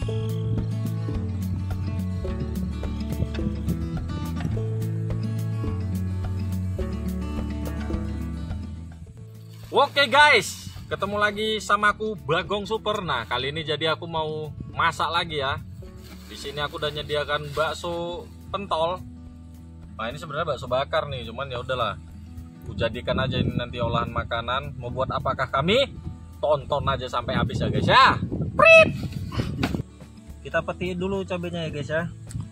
Oke guys, ketemu lagi sama aku Bagong Super. Nah, kali ini jadi aku mau masak lagi ya. Di sini aku udah nyediakan bakso pentol. Nah, ini sebenarnya bakso bakar nih, cuman ya udahlah. Aku jadikan aja ini nanti olahan makanan. Mau buat apakah kami? Tonton aja sampai habis ya guys ya. Prit. Kita petiin dulu cabenya ya guys ya.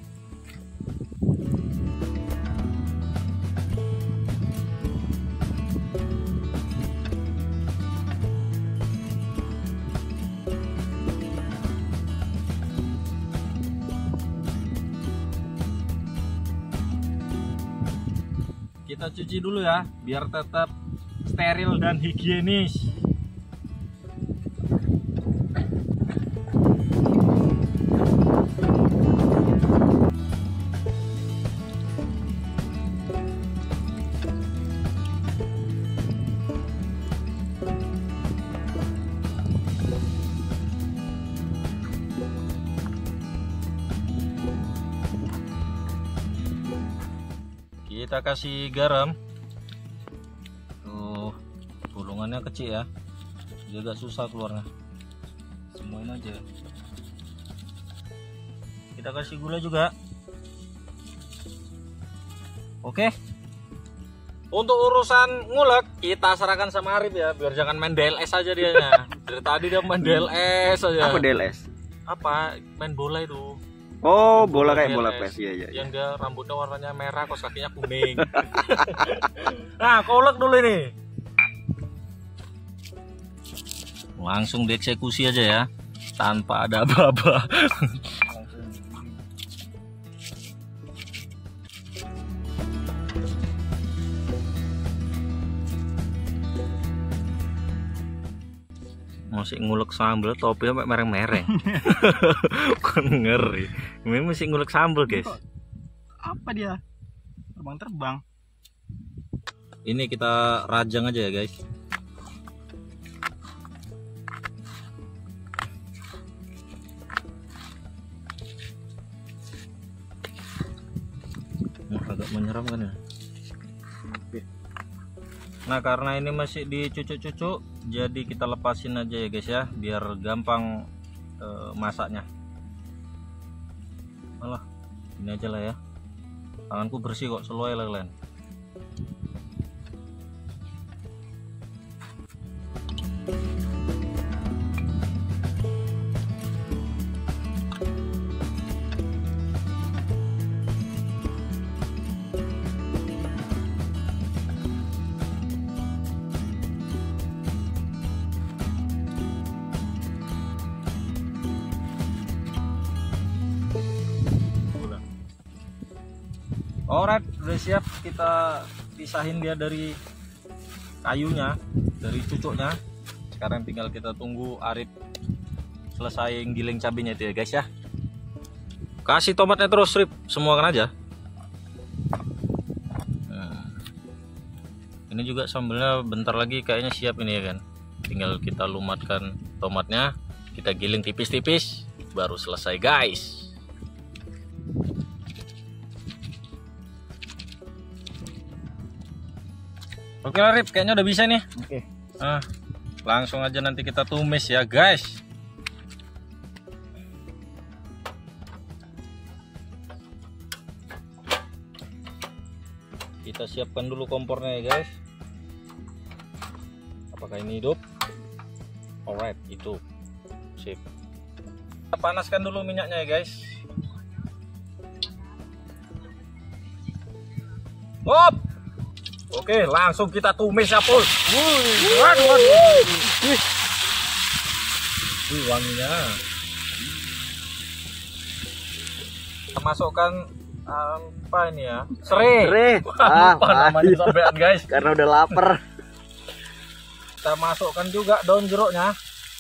Kita cuci dulu ya, biar tetap steril dan higienis. Kita kasih garam. Tuh, bolongannya kecil ya, dia agak susah keluarnya. Semuanya aja. Kita kasih gula juga. Oke. Untuk urusan ngulek kita serahkan sama Arif ya, biar jangan main DLS aja dianya. Dari tadi dia main DLS aja. Apa DLS? Apa? Main bola itu. Oh, bola kayak bola PES, iya. Yang dia rambutnya warnanya merah, kos kakinya kuning. Nah, kolek dulu ini. Langsung dieksekusi aja ya, tanpa ada aba-aba. Masih ngulek sambal, topi sampai mereng-mereng. Kan ngeri. Ini masih ngulek sambal guys. Apa dia? Terbang-terbang. Ini kita rajang aja ya guys. Agak menyeramkan ya. Nah, karena ini masih dicucuk-cucuk, jadi kita lepasin aja ya guys ya, biar gampang masaknya. Alah, ini aja lah ya. Tanganku bersih kok, seluai lah kalian. Alright, udah siap. Kita pisahin dia dari kayunya, dari cucuknya. Sekarang tinggal kita tunggu Arif selesai giling cabenya itu ya guys ya. Kasih tomatnya terus, Rip, semua kan aja. Nah, ini juga sambelnya bentar lagi kayaknya siap ini ya kan. Tinggal kita lumatkan tomatnya, kita giling tipis-tipis, baru selesai guys. Oke lah Rip, kayaknya udah bisa nih. Oke. Nah, langsung aja nanti kita tumis ya guys. Kita siapkan dulu kompornya ya guys. Apakah ini hidup? Alright, itu sip. Kita panaskan dulu minyaknya ya guys. Hop. Oke, langsung kita tumis ya pul. Waduh. Wanginya. Kita masukkan apa ini ya? Serai. Lupa namanya sampean guys. Karena udah lapar. Kita masukkan juga daun jeruknya.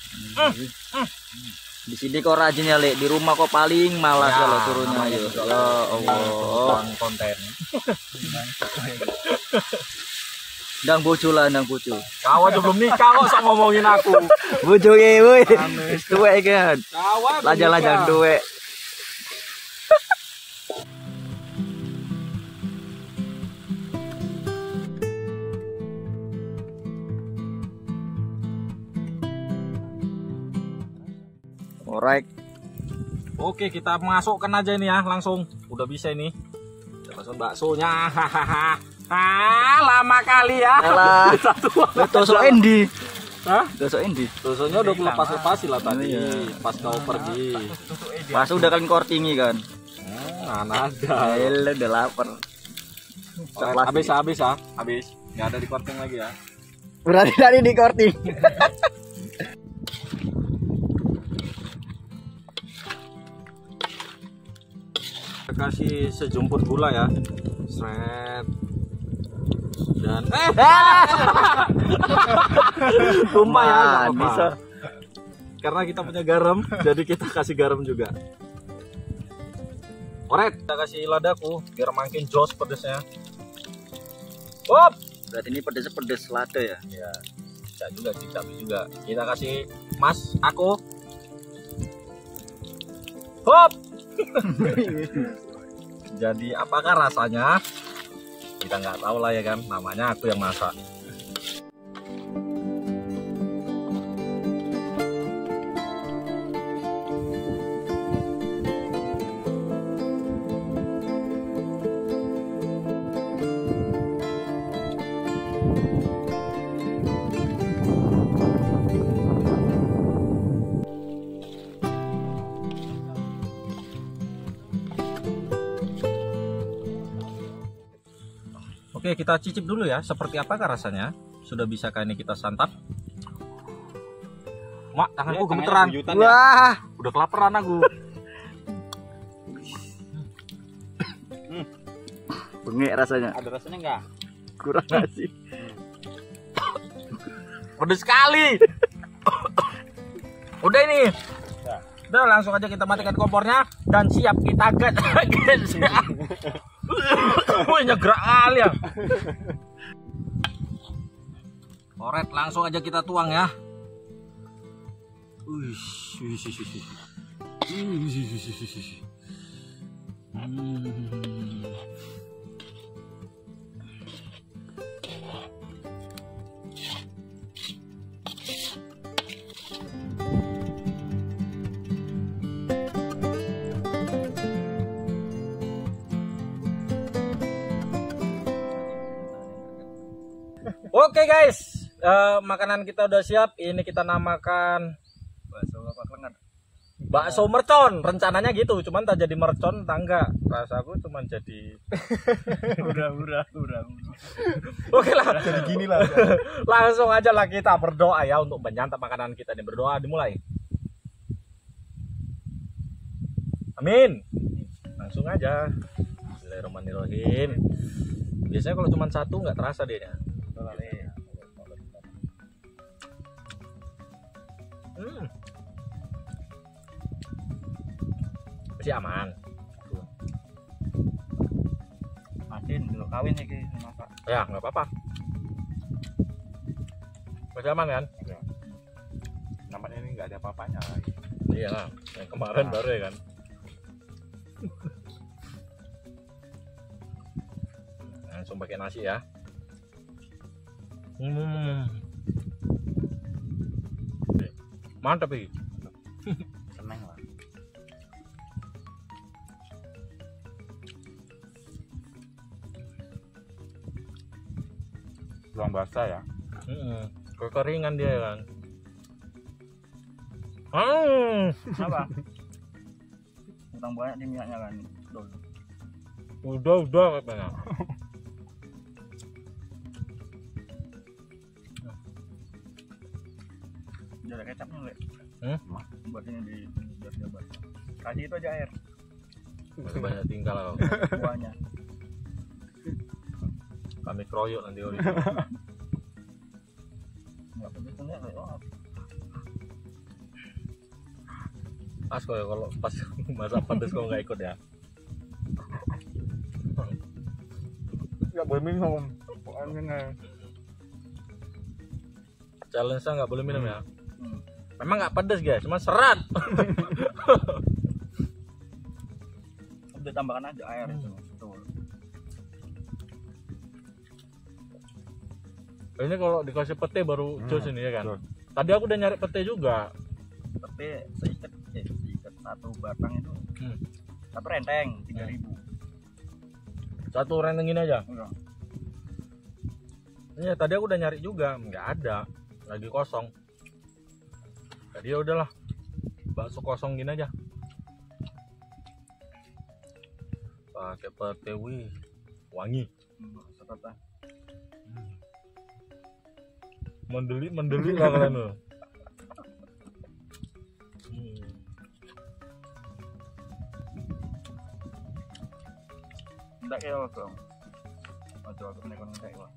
Di sini kok rajin ya, Le. Di rumah kok paling malas kalau turunnya. Ya Allah, konten. Ndang bojo lah, ndang bojo. Kau aja belum nikah kok sok ngomongin aku. Bojo ge woi. Wis tuwek kan. Kau aja belum Lajang-lajang nikah. tuwek. Alright. Oke, kita masukkan aja ini ya langsung. Udah bisa ini. Kita masuk baksonya. Hahaha. Lama kali ya. Alah. Tusuk endi? Hah? Tusuk endi? Tusuknya udah lepas-lepasin lah tadi. Iya. Pas kau pergi. Pas udah kan kortingi kan. Ada. Udah lapar. Habis ya. Habis. Nggak ada di korting lagi ya. Berarti tadi di korting. Kita kasih sejumput gula ya. Sret. Dan tumpah ya, nggak apa-apa. Bisa. Karena kita punya garam, jadi kita kasih garam juga. Oret, kita kasih ladaku biar makin jos pedesnya. Hop. Berarti ini pedes lada ya. Ya, bisa juga sih, tapi juga. Kita kasih mas aku. Hop. Jadi apakah rasanya? Kita nggak tahu lah ya kan, namanya aku yang masak. Oke, kita cicip dulu ya, seperti apakah rasanya? Sudah bisakah ini kita santap? Mak, tanganku gemeteran. Wah, Udah kelaparan aku. bengek rasanya. Ada rasanya enggak? Kurang nasi. Pedes sekali. Udah ini. Udah langsung aja kita matikan kompornya dan siap kita gas. Wih, nyegerak kali ya. Oret, langsung aja kita tuang ya. Oke guys, makanan kita udah siap. Ini kita namakan Bakso apa kelengar? bakso mercon. Rencananya gitu, cuman tak jadi mercon, tangga. Rasaku cuman jadi Ura. oke lah. Jadi gini lah. Langsung aja lah kita berdoa ya untuk menyantap makanan kita ini. Berdoa dimulai. Amin. Langsung aja. Bismillahirrahmanirrahim. Biasanya kalau cuma satu nggak terasa dia. Masih aman. Masin dulu kawin iki masak. Ya nggak apa-apa. Masih aman kan? Namanya ini enggak ada apa-apanya. Iya lah. Yang kemarin baru ya kan. Langsung pakai nasi ya. Mantap ini. Seneng lah. Ruang basah ya. Kekeringan dia kan. Apa? Kurang banyak di minyaknya kan. Udah katanya. Ada kecapnya, Le. Buat ini di biar dia basah. Kasih itu aja air. Masih banyak tinggal kok. Buahnya. Kami kroyok nanti ori. Enggak begitu nih, Le. Oh. Pas kok ya kalau pas masak pedes kok nggak ikut ya. Enggak boleh minum. Pokoknya challenge-nya nggak boleh minum ya. Hmm. Memang nggak pedes guys, cuma serat. Udah tambahkan aja air itu. Betul. Ini kalau dikasih pete baru jos ini ya kan. Tadi aku udah nyari pete juga. Tapi seikat satu batang itu. Satu renteng 3.000. Satu renteng ini aja. Enggak. Iya, tadi aku udah nyari juga, nggak ada, lagi kosong. Jadi ya udahlah, bakso kosong gini aja. Pakai pete, wih, wangi. Setelah Mendeli lah kalian loh. tidak kayak dong. Coba aku menekan kayak apa?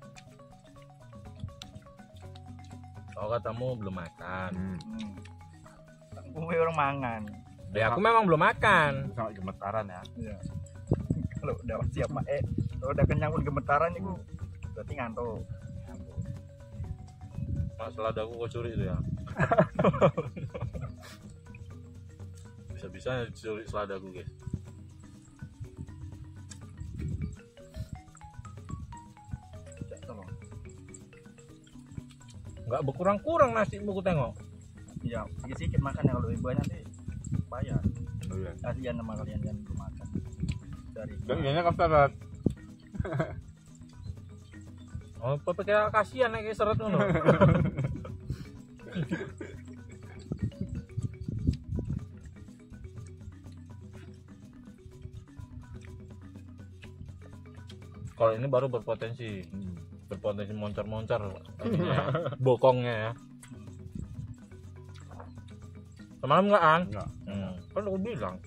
Oh, katamu belum makan. Gue orang mangan. Ya aku memang belum makan. Sangat gemetaran ya. Iya. Kalau udah siap kalau udah kenyang pun gemetaran itu berarti ngantuk. Masalah aku kok curi itu ya. Bisa-bisa curi seladaku guys. Enggak berkurang-kurang nasi aku tengok. Iya, sedikit makan ya, kalau banyak nanti bayar. Oh iya. Kasihan sama kalian yang belum makan. Dari Dan kayaknya kastrat. Oh, kayak kasihan nek seret ngono. Kalau ini baru berpotensi moncar-moncar bokongnya ya. Semalam enggak an? Enggak. Kan aku bilang.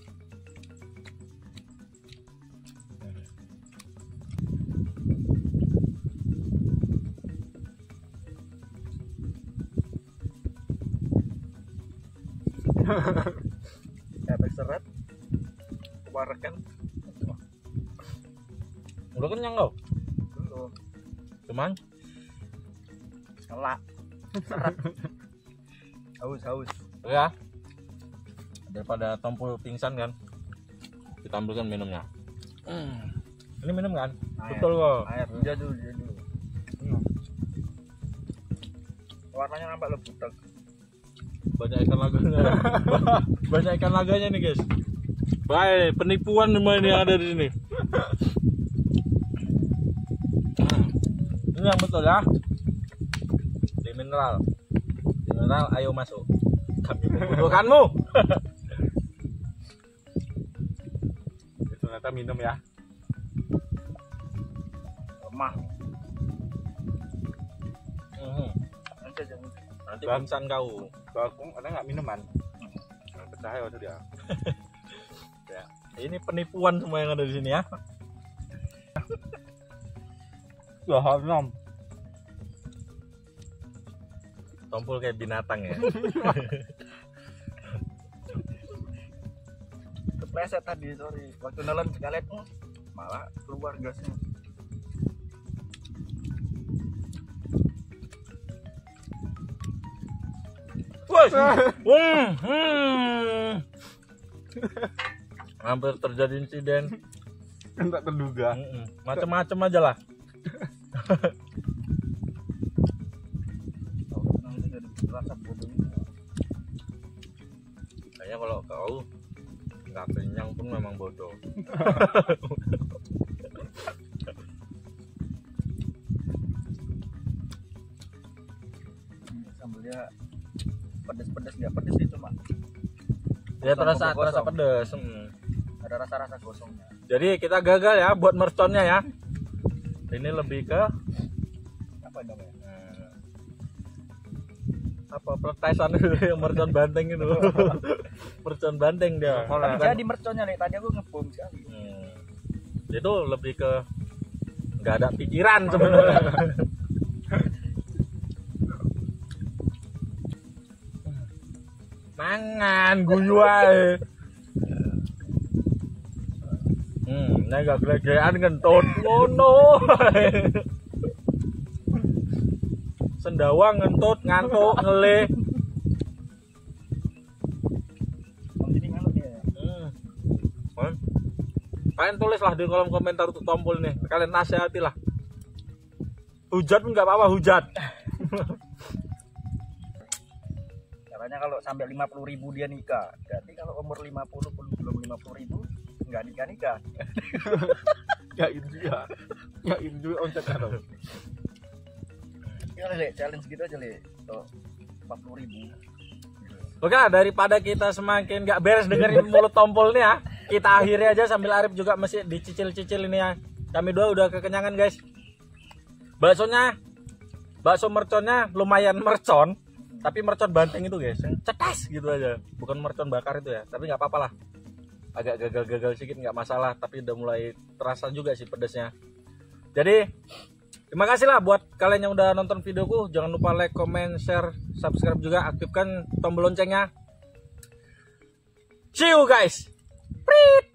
efek seret, keluarkan Udah kenyang kau? belum, Cuman ngelak, seret, haus. ya daripada tompul pingsan kan, kita ambilkan minumnya. Ini minum kan? Air. Betul kok. Air, jadul. Warnanya nampak lebutak. Banyak ikan laganya. Banyak ikan laganya nih guys. Baik, penipuan semua ini yang ada di sini. Ini yang betul ya. Di mineral, ayo masuk. Kami membutuhkanmu. Itu ternyata minum ya. Lemah. Nanti jangan. Nanti pingsan kau. Kalau aku ada nggak minuman? Percaya waktu dia. Ya, ini penipuan semua yang ada di sini ya. Wah, haram. Tompul kayak binatang ya. Kepleset tadi, sorry. Waktu nelen sekalian malah keluar gasnya. Hampir terjadi insiden. Tak terduga. Macam-macam aja lah. Nanti jadi rasa bodohnya. Kayaknya kalau kau nggak kenyang pun memang bodoh. Sambelnya pedes-pedes, nggak pedes itu mah. Ya terasa pedes. Ada rasa-rasa gosongnya. Jadi kita gagal ya buat merconnya ya. Ini lebih ke Apa namanya? apa peletesan yang mercon banteng itu. Mercon banteng dia. Jadi merconnya nih, tadi aku ngebom sekali. Itu lebih ke nggak ada pikiran sebenarnya. Mangan guyu ae. Nek gak gelegean ngentut ngono. sendawa, ngentut, ngantuk, ngele. Jadi ngantuk ya. Kalian tulislah di kolom komentar untuk tombol nih. Kalian nasihatilah. Hujat pun nggak apa-apa, hujat. Caranya kalau sampai 50.000 dia nikah. Berarti kalau umur 50 belum 50.000 nggak nikah. Ya itu juga. Ya itu juga oncat kan. Ya Le, challenge gitu aja Le. Tuh 40.000. Oke lah, daripada kita semakin nggak beres dengerin mulut tompol nih ya, kita akhiri aja sambil Arif juga masih dicicil-cicil ini ya. Kami dua udah kekenyangan guys. Bakso merconnya lumayan mercon, tapi mercon banteng itu guys, yang cetas gitu aja, bukan mercon bakar itu ya. Tapi nggak apa-apa lah, agak gagal sedikit nggak masalah, tapi udah mulai terasa juga sih pedasnya. Jadi terima kasih lah buat kalian yang udah nonton videoku. Jangan lupa like, comment, share, subscribe juga, aktifkan tombol loncengnya. See you guys. Prit.